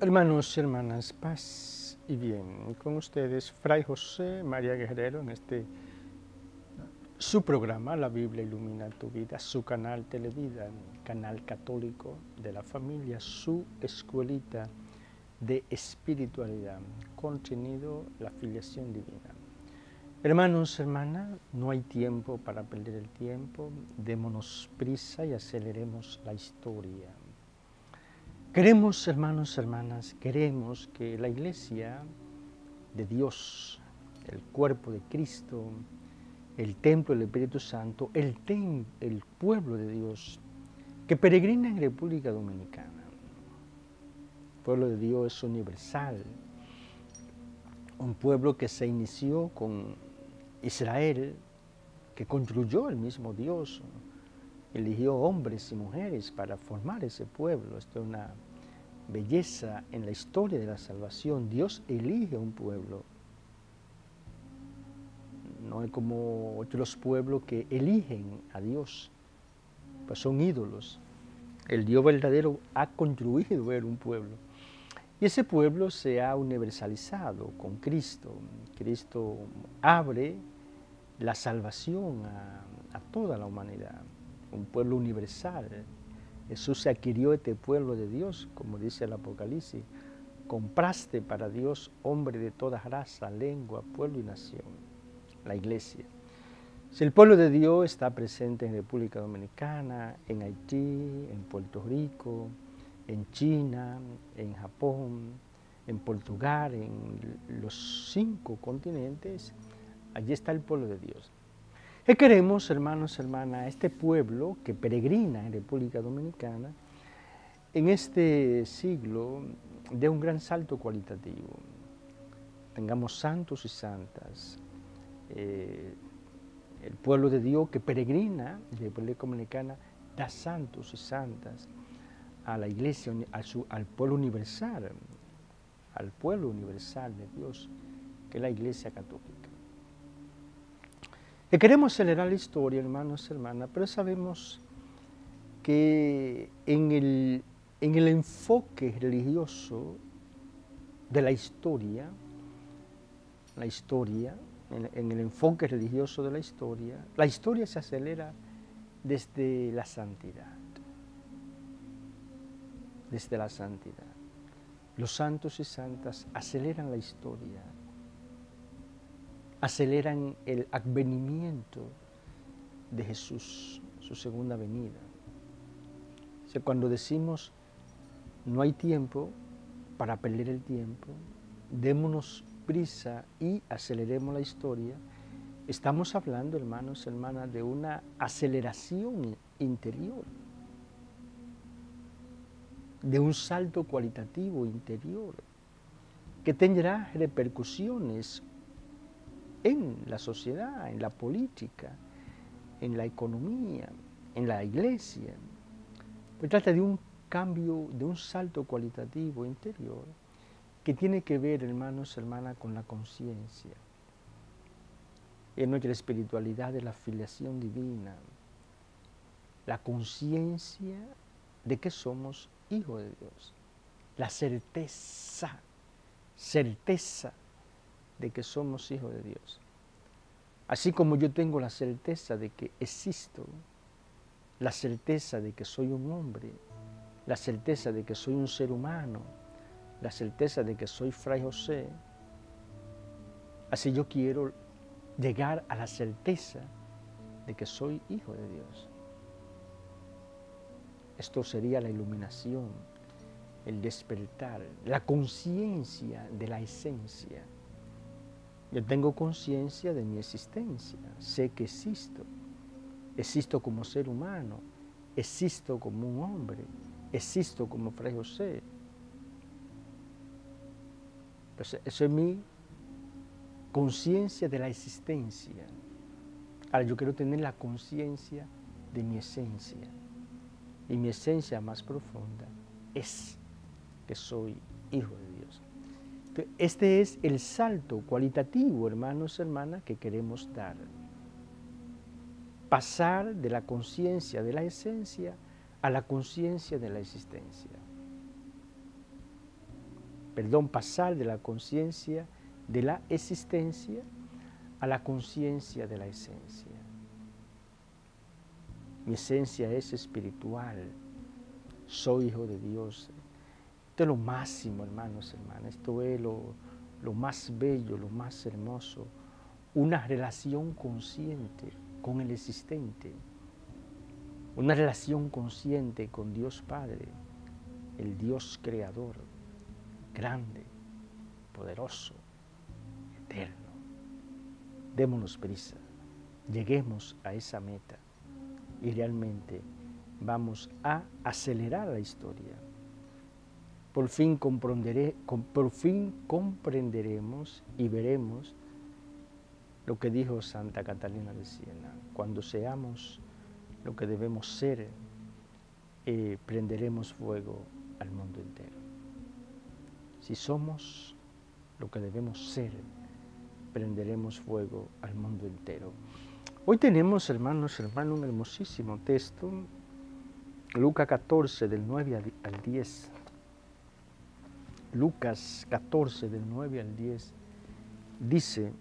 Hermanos y hermanas, paz y bien. Con ustedes, Fray José María Guerrero, en su programa, La Biblia Ilumina Tu Vida, su canal Televida, canal católico de la familia, su escuelita de espiritualidad, contenido, la filiación divina. Hermanos, hermanas, no hay tiempo para perder el tiempo, démonos prisa y aceleremos la historia. Queremos, hermanos, hermanas, queremos que la iglesia de Dios, el cuerpo de Cristo, el templo del Espíritu Santo, el pueblo de Dios, que peregrina en República Dominicana. El pueblo de Dios es universal, un pueblo que se inició con Israel, que construyó el mismo Dios, eligió hombres y mujeres para formar ese pueblo. Esto es una belleza en la historia de la salvación. Dios elige un pueblo. No es como otros pueblos que eligen a Dios, pues son ídolos. El Dios verdadero ha construido un pueblo. Y ese pueblo se ha universalizado con Cristo. Cristo abre la salvación a toda la humanidad, un pueblo universal. Jesús se adquirió este pueblo de Dios, como dice el Apocalipsis. Compraste para Dios hombre de toda raza, lengua, pueblo y nación, la iglesia. Si el pueblo de Dios está presente en República Dominicana, en Haití, en Puerto Rico, en China, en Japón, en Portugal, en los 5 continentes, allí está el pueblo de Dios. ¿Qué queremos, hermanos, hermanas? Este pueblo que peregrina en República Dominicana, en este siglo, dé un gran salto cualitativo. Tengamos santos y santas. El pueblo de Dios que peregrina en República Dominicana da santos y santas a la iglesia, al pueblo universal de Dios, que es la iglesia católica. Que queremos acelerar la historia, hermanos y hermanas, pero sabemos que en el enfoque religioso de la historia, en el enfoque religioso de la historia se acelera desde la santidad. Desde la santidad. Los santos y santas aceleran la historia, aceleran el advenimiento de Jesús, su segunda venida. O sea, cuando decimos no hay tiempo para perder el tiempo, démonos prisa y aceleremos la historia, estamos hablando, hermanos y hermanas, de una aceleración interior, de un salto cualitativo interior, que tendrá repercusiones en la sociedad, en la política, en la economía, en la iglesia. Se trata de un cambio, de un salto cualitativo interior que tiene que ver, hermanos y hermanas, con la conciencia. En nuestra espiritualidad de la filiación divina, la conciencia de que somos hijos de Dios, la certeza de que somos hijos de Dios. Así como yo tengo la certeza de que existo, la certeza de que soy un hombre, la certeza de que soy un ser humano, la certeza de que soy Fray José, así yo quiero llegar a la certeza de que soy hijo de Dios. Esto sería la iluminación, el despertar, la conciencia de la esencia. Yo tengo conciencia de mi existencia, sé que existo como ser humano, existo como un hombre, existo como Fray José. Pues eso es mi conciencia de la existencia. Ahora yo quiero tener la conciencia de mi esencia. Y mi esencia más profunda es que soy hijo de Dios. Entonces, este es el salto cualitativo, hermanos y hermanas, que queremos dar. Pasar de la conciencia de la esencia a la conciencia de la existencia. pasar de la conciencia de la existencia a la conciencia de la esencia. Mi esencia es espiritual, soy hijo de Dios. Esto es lo máximo, hermanos, hermanas, esto es lo más bello, lo más hermoso, una relación consciente con el existente, una relación consciente con Dios Padre, el Dios creador, grande, poderoso, eterno. Démonos prisa, lleguemos a esa meta y realmente vamos a acelerar la historia. Por fin comprenderemos y veremos lo que dijo Santa Catalina de Siena: cuando seamos lo que debemos ser, prenderemos fuego al mundo entero. Si somos lo que debemos ser, prenderemos fuego al mundo entero. Hoy tenemos, hermanos, un hermosísimo texto, Lucas 14, del 9 al 10. Lucas 14, del 9 al 10, dice: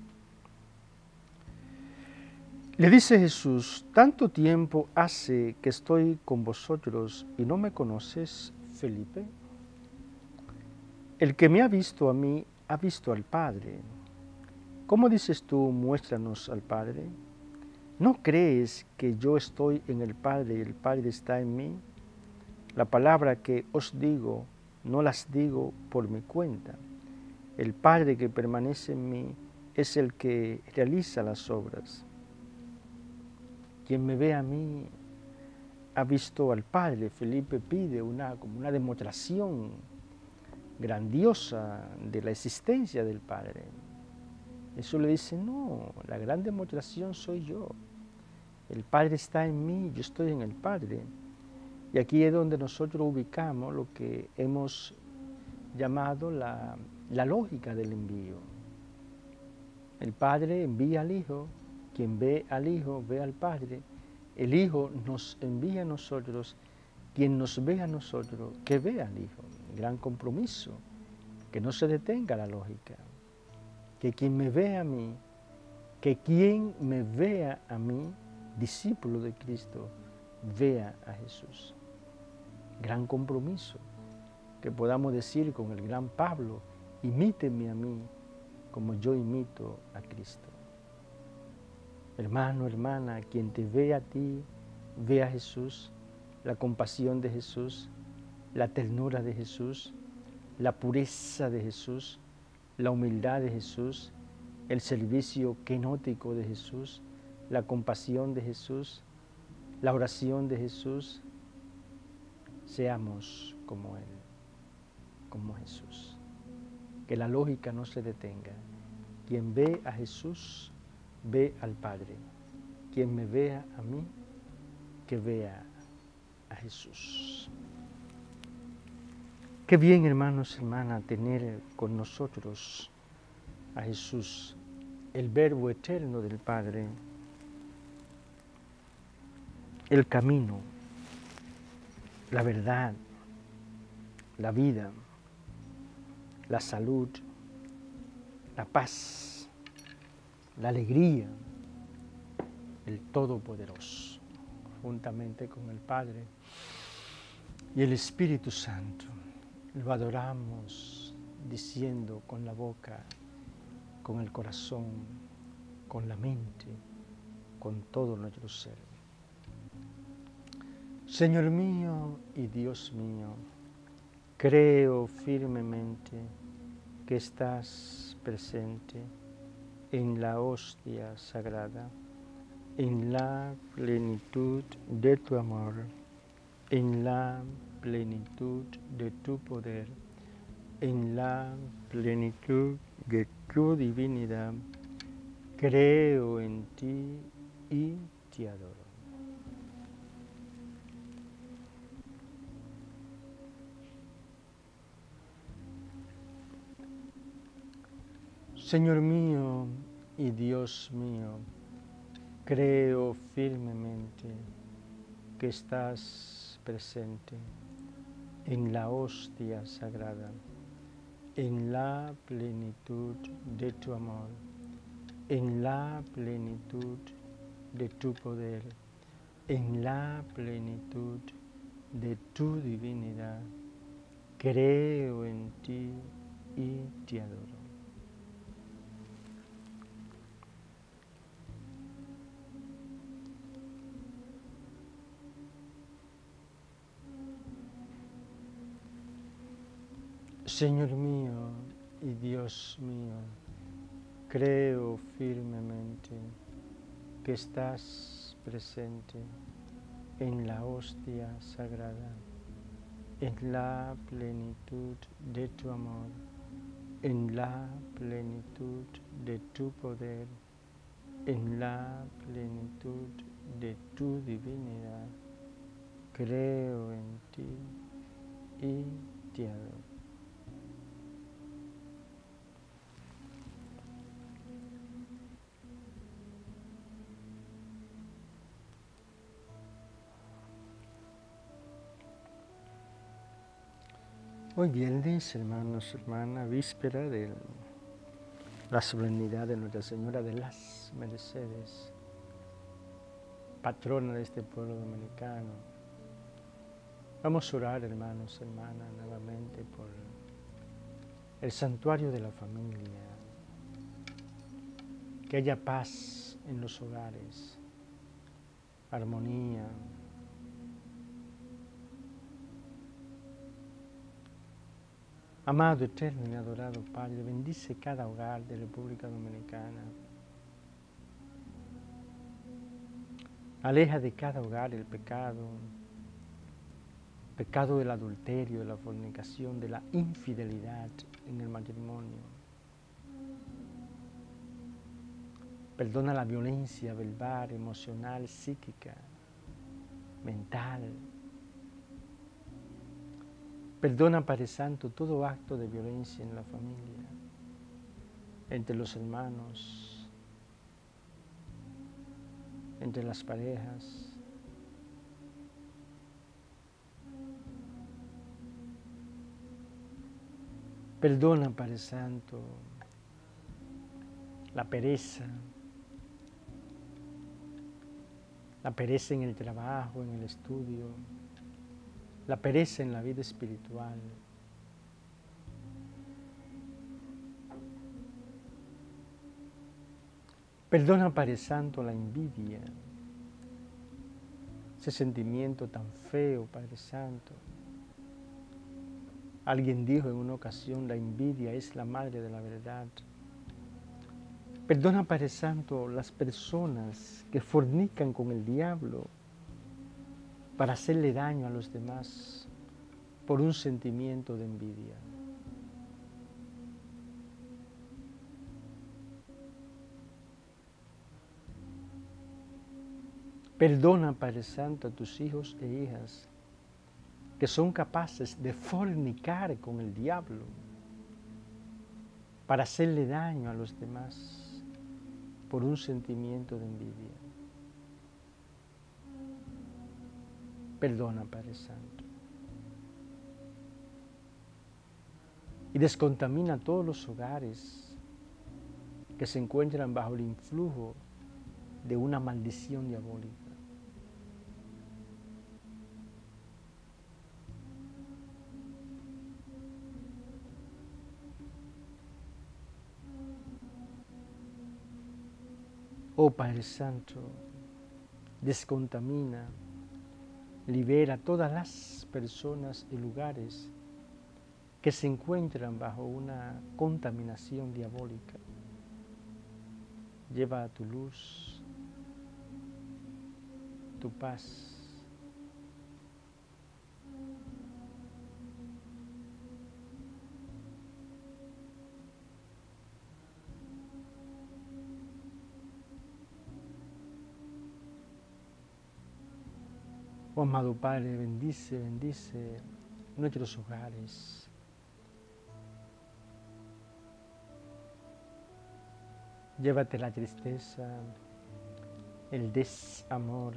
le dice Jesús, ¿tanto tiempo hace que estoy con vosotros y no me conoces, Felipe? El que me ha visto a mí, ha visto al Padre. ¿Cómo dices tú, muéstranos al Padre? ¿No crees que yo estoy en el Padre y el Padre está en mí? La palabra que os digo, no las digo por mi cuenta. El Padre que permanece en mí es el que realiza las obras. Quien me ve a mí ha visto al Padre. Felipe pide como una demostración grandiosa de la existencia del Padre. Jesús le dice, no, la gran demostración soy yo. El Padre está en mí, yo estoy en el Padre. Y aquí es donde nosotros ubicamos lo que hemos llamado la lógica del envío. El Padre envía al Hijo, quien ve al Hijo ve al Padre. El Hijo nos envía a nosotros, quien nos ve a nosotros, que ve al Hijo. Gran compromiso, que no se detenga la lógica. Que quien me ve a mí, que quien me vea a mí, discípulo de Cristo, vea a Jesús. Gran compromiso, que podamos decir con el gran Pablo, imíteme a mí como yo imito a Cristo. Hermano, hermana, quien te ve a ti, ve a Jesús, la compasión de Jesús, la ternura de Jesús, la pureza de Jesús, la humildad de Jesús, el servicio kenótico de Jesús, la compasión de Jesús, la oración de Jesús. Seamos como Él, como Jesús. Que la lógica no se detenga. Quien ve a Jesús, ve al Padre. Quien me vea a mí, que vea a Jesús. Qué bien, hermanos, hermanas, tener con nosotros a Jesús, el Verbo eterno del Padre, el camino, la verdad, la vida, la salud, la paz, la alegría, el Todopoderoso, juntamente con el Padre y el Espíritu Santo. Lo adoramos diciendo con la boca, con el corazón, con la mente, con todo nuestro ser. Señor mío y Dios mío, creo firmemente que estás presente en la hostia sagrada, en la plenitud de tu amor, en la plenitud de tu poder, en la plenitud de tu divinidad. Creo en ti y te adoro. Señor mío y Dios mío, creo firmemente que estás presente en la hostia sagrada, en la plenitud de tu amor, en la plenitud de tu poder, en la plenitud de tu divinidad. Creo en ti y te adoro. Señor mío y Dios mío, creo firmemente que estás presente en la hostia sagrada, en la plenitud de tu amor, en la plenitud de tu poder, en la plenitud de tu divinidad. Creo en ti y te adoro. Hoy viernes, hermanos, hermanas, víspera de la solemnidad de Nuestra Señora de las Mercedes, patrona de este pueblo dominicano. Vamos a orar, hermanos, hermanas, nuevamente por el santuario de la familia, que haya paz en los hogares, armonía. Amado, eterno y adorado Padre, bendice cada hogar de República Dominicana. Aleja de cada hogar el pecado del adulterio, de la fornicación, de la infidelidad en el matrimonio. Perdona la violencia verbal, emocional, psíquica, mental. Perdona, Padre Santo, todo acto de violencia en la familia, entre los hermanos, entre las parejas. Perdona, Padre Santo, la pereza en el trabajo, en el estudio, la pereza en la vida espiritual. Perdona, Padre Santo, la envidia, ese sentimiento tan feo, Padre Santo. Alguien dijo en una ocasión, la envidia es la madre de la verdad. Perdona, Padre Santo, las personas que fornican con el diablo para hacerle daño a los demás por un sentimiento de envidia. Perdona, Padre Santo, a tus hijos e hijas que son capaces de fornicar con el diablo para hacerle daño a los demás por un sentimiento de envidia. Perdona, Padre Santo. Y descontamina todos los hogares que se encuentran bajo el influjo de una maldición diabólica. Oh Padre Santo, descontamina, libera a todas las personas y lugares que se encuentran bajo una contaminación diabólica. Lleva a tu luz, tu paz. Oh amado Padre, bendice nuestros hogares. Llévate la tristeza, el desamor.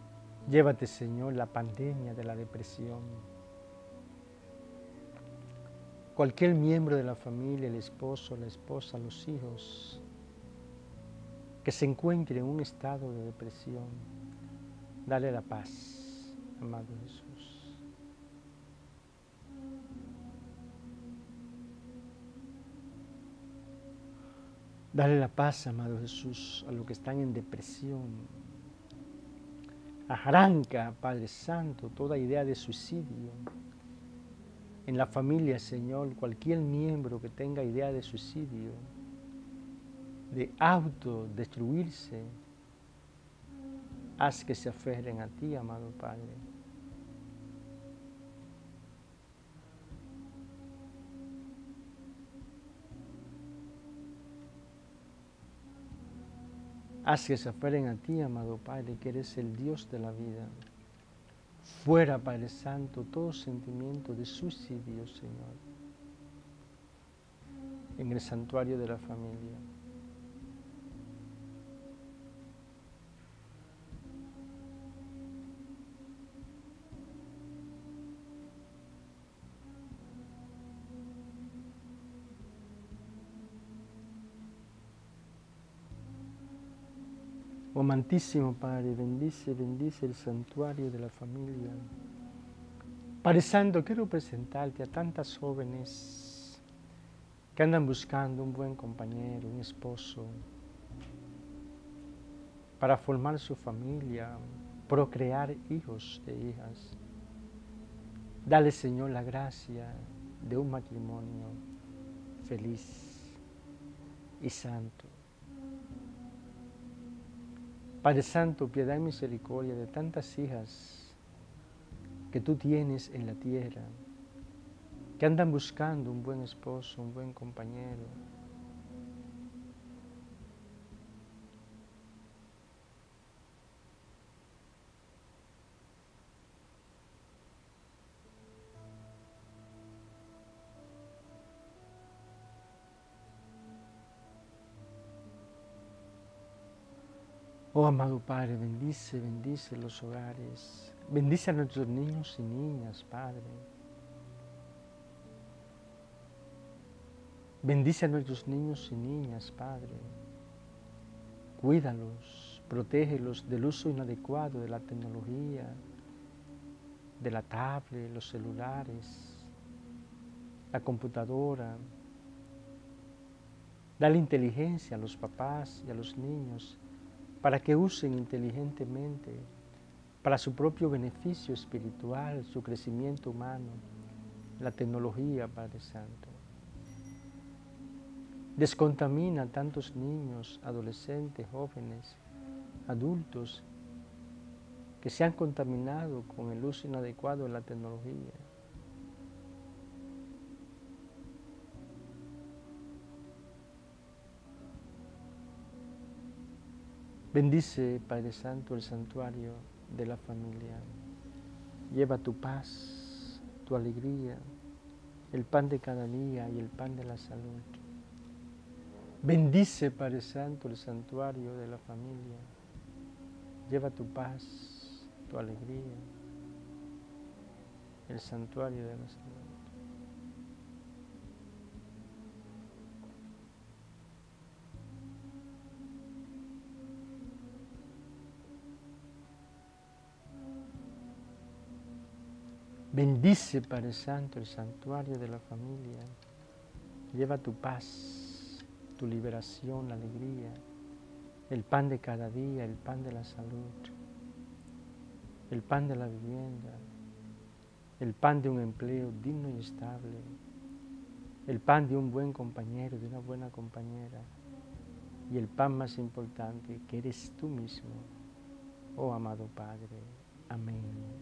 Llévate, Señor, la pandemia de la depresión. cualquier miembro de la familia, el esposo, la esposa, los hijos, que se encuentre en un estado de depresión, dale la paz, amado Jesús. Dale la paz, amado Jesús, a los que están en depresión. Arranca, Padre Santo, toda idea de suicidio. En la familia, Señor, cualquier miembro que tenga idea de suicidio, de autodestruirse, haz que se aferren a ti, amado Padre. Haz que se aferren a ti, amado Padre, que eres el Dios de la vida. Fuera, Padre Santo, todo sentimiento de suicidio, Señor, en el santuario de la familia. Oh amantísimo Padre, bendice el santuario de la familia. Padre Santo, quiero presentarte a tantas jóvenes que andan buscando un buen compañero, un esposo, para formar su familia, procrear hijos e hijas. Dale, Señor, la gracia de un matrimonio feliz y santo. Padre Santo, piedad y misericordia de tantas hijas que tú tienes en la tierra, que andan buscando un buen esposo, un buen compañero. Oh amado Padre, bendice los hogares, bendice a nuestros niños y niñas, Padre. Bendice a nuestros niños y niñas, Padre. Cuídalos, protégelos del uso inadecuado de la tecnología, de la tablet, los celulares, la computadora. Dale inteligencia a los papás y a los niños para que usen inteligentemente para su propio beneficio espiritual, su crecimiento humano, la tecnología, Padre Santo. Descontamina a tantos niños, adolescentes, jóvenes, adultos que se han contaminado con el uso inadecuado de la tecnología. Bendice, Padre Santo, el santuario de la familia. Lleva tu paz, tu alegría, el pan de cada día y el pan de la salud. Bendice, Padre Santo, el santuario de la familia. Lleva tu paz, tu alegría, el santuario de la salud. Bendice, Padre Santo, el santuario de la familia. Lleva tu paz, tu liberación, la alegría, el pan de cada día, el pan de la salud, el pan de la vivienda, el pan de un empleo digno y estable, el pan de un buen compañero, de una buena compañera, y el pan más importante, que eres tú mismo, oh amado Padre. Amén.